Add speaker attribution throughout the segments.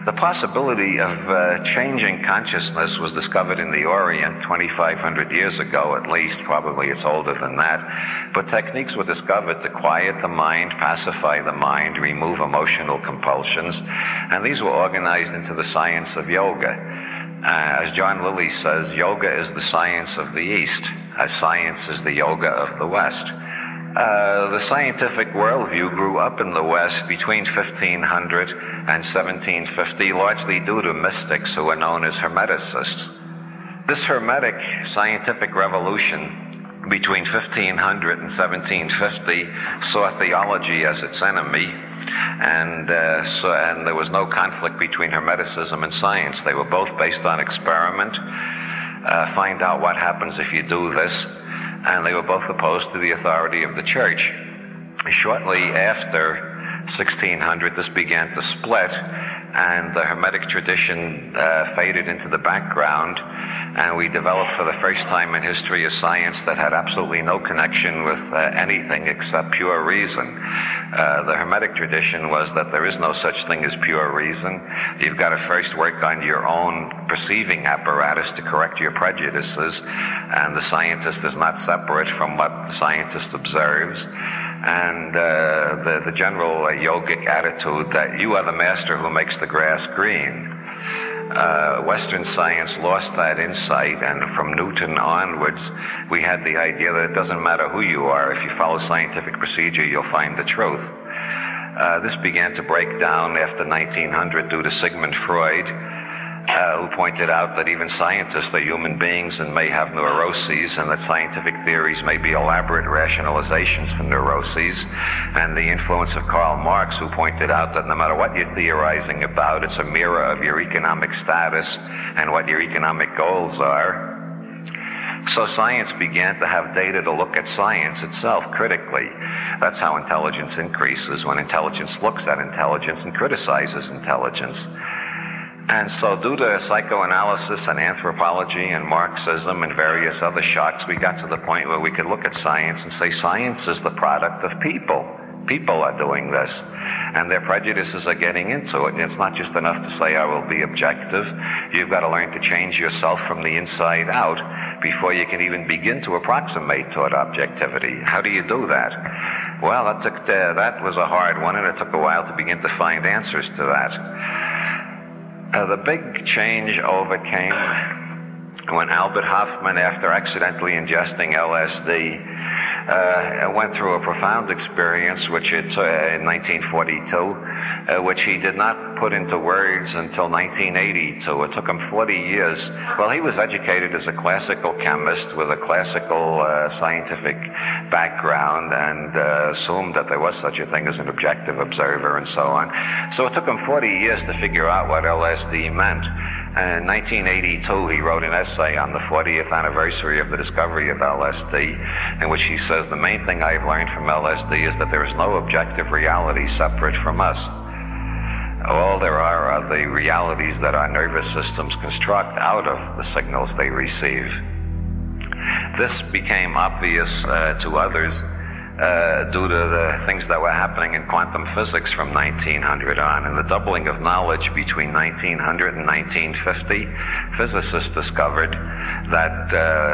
Speaker 1: The possibility of changing consciousness was discovered in the Orient 2,500 years ago at least. Probably it's older than that. But techniques were discovered to quiet the mind, pacify the mind, remove emotional compulsions, and these were organized into the science of yoga. As John Lilly says, yoga is the science of the East, as science is the yoga of the West. The scientific worldview grew up in the West between 1500 and 1750, largely due to mystics who were known as Hermeticists. This Hermetic scientific revolution between 1500 and 1750 saw theology as its enemy, and there was no conflict between Hermeticism and science. They were both based on experiment. Find out what happens if you do this. And they were both opposed to the authority of the church. Shortly after 1600, this began to split, and the Hermetic tradition faded into the background, and we developed for the first time in history a science that had absolutely no connection with anything except pure reason. The Hermetic tradition was that there is no such thing as pure reason. You've got to first work on your own perceiving apparatus to correct your prejudices, and the scientist is not separate from what the scientist observes. And the general yogic attitude that you are the master who makes the grass green. Western science lost that insight, and from Newton onwards, we had the idea that it doesn't matter who you are. If you follow scientific procedure, you'll find the truth. This began to break down after 1900 due to Sigmund Freud, who pointed out that even scientists are human beings and may have neuroses, and that scientific theories may be elaborate rationalizations for neuroses, and the influence of Karl Marx, who pointed out that no matter what you're theorizing about, it's a mirror of your economic status and what your economic goals are. So science began to have data to look at science itself critically. That's how intelligence increases, when intelligence looks at intelligence and criticizes intelligence. And so due to psychoanalysis and anthropology and Marxism and various other shocks, we got to the point where we could look at science and say science is the product of people. People are doing this, and their prejudices are getting into it. And it's not just enough to say, I will be objective. You've got to learn to change yourself from the inside out before you can even begin to approximate toward objectivity. How do you do that? Well, that was a hard one, and it took a while to begin to find answers to that. The big change overcame when Albert Hofmann, after accidentally ingesting LSD, went through a profound experience in 1942, which he did not put into words until 1982. It took him 40 years. Well, he was educated as a classical chemist with a classical scientific background, and assumed that there was such a thing as an objective observer and so on. So it took him 40 years to figure out what LSD meant. And in 1982, he wrote an essay on the 40th anniversary of the discovery of LSD, in which he says, the main thing I've learned from LSD is that there is no objective reality separate from us. All there are the realities that our nervous systems construct out of the signals they receive. This became obvious to others due to the things that were happening in quantum physics from 1900 on. And the doubling of knowledge between 1900 and 1950, physicists discovered that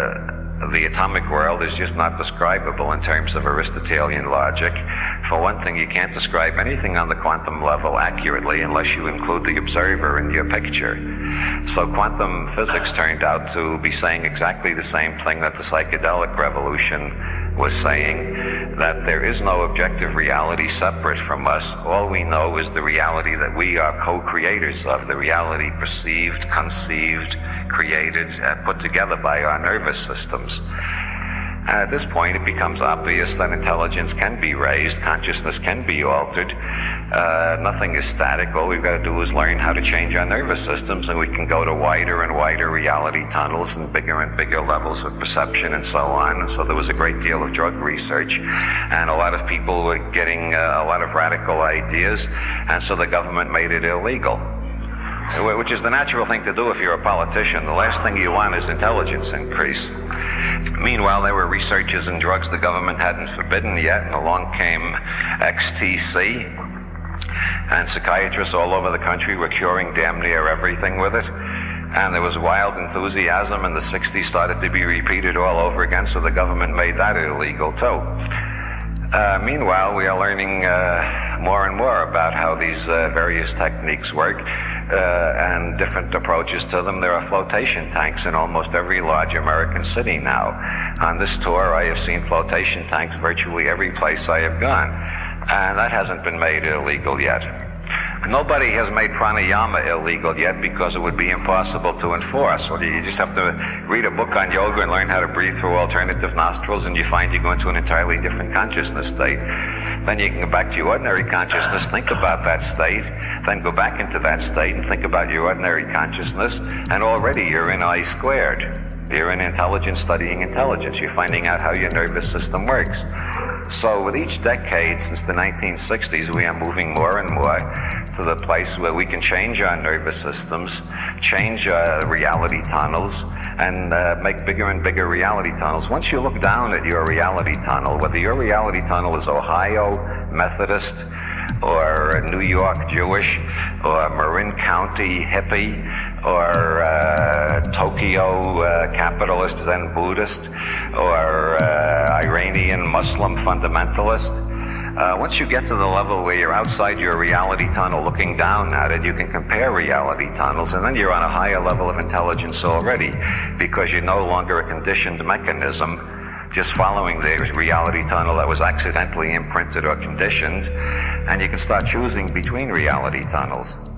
Speaker 1: the atomic world is just not describable in terms of Aristotelian logic. For one thing, you can't describe anything on the quantum level accurately unless you include the observer in your picture. So quantum physics turned out to be saying exactly the same thing that the psychedelic revolution was saying, that there is no objective reality separate from us. All we know is the reality that we are co-creators of, the reality perceived, conceived, created, put together by our nervous systems. At this point, it becomes obvious that intelligence can be raised, consciousness can be altered. Nothing is static. All we've got to do is learn how to change our nervous systems, and we can go to wider and wider reality tunnels and bigger levels of perception and so on. And so there was a great deal of drug research, and a lot of people were getting a lot of radical ideas, and so the government made it illegal, which is the natural thing to do if you're a politician. The last thing you want is intelligence increase. Meanwhile, there were researches in drugs the government hadn't forbidden yet, and along came XTC. And psychiatrists all over the country were curing damn near everything with it. And there was wild enthusiasm, and the 60s started to be repeated all over again, so the government made that illegal too. Meanwhile, we are learning more and more about how these various techniques work and different approaches to them. There are flotation tanks in almost every large American city now. On this tour, I have seen flotation tanks virtually every place I have gone, and that hasn't been made illegal yet. Nobody has made pranayama illegal yet because it would be impossible to enforce. Well, you just have to read a book on yoga and learn how to breathe through alternative nostrils, and you find you go into an entirely different consciousness state. Then you can go back to your ordinary consciousness, think about that state, then go back into that state and think about your ordinary consciousness, and already you're in I squared. You're in intelligence studying intelligence. You're finding out how your nervous system works. So with each decade since the 1960s, we are moving more and more to the place where we can change our nervous systems, change reality tunnels, and make bigger and bigger reality tunnels. Once you look down at your reality tunnel, whether your reality tunnel is Ohio Methodist, or New York Jewish, or Marin County hippie, or Tokyo capitalist Zen Buddhist, or Iranian Muslim fundamentalist. Once you get to the level where you're outside your reality tunnel looking down at it, you can compare reality tunnels, and then you're on a higher level of intelligence already, because you're no longer a conditioned mechanism just following the reality tunnel that was accidentally imprinted or conditioned, and you can start choosing between reality tunnels.